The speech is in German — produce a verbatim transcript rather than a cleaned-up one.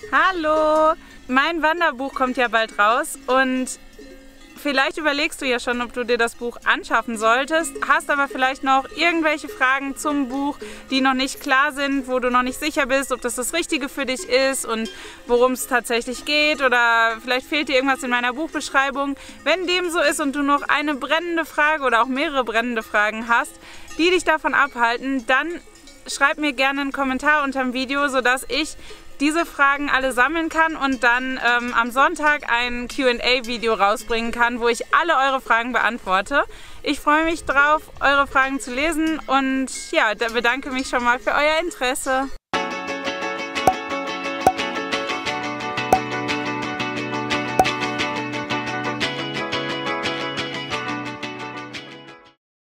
Hallo! Mein Wanderbuch kommt ja bald raus und vielleicht überlegst du ja schon, ob du dir das Buch anschaffen solltest, hast aber vielleicht noch irgendwelche Fragen zum Buch, die noch nicht klar sind, wo du noch nicht sicher bist, ob das das Richtige für dich ist und worum es tatsächlich geht, oder vielleicht fehlt dir irgendwas in meiner Buchbeschreibung. Wenn dem so ist und du noch eine brennende Frage oder auch mehrere brennende Fragen hast, die dich davon abhalten, dann schreib mir gerne einen Kommentar unter dem Video, sodass ich diese Fragen alle sammeln kann und dann ähm, am Sonntag ein Q and A-Video rausbringen kann, wo ich alle eure Fragen beantworte. Ich freue mich drauf, eure Fragen zu lesen und ja, bedanke mich schon mal für euer Interesse.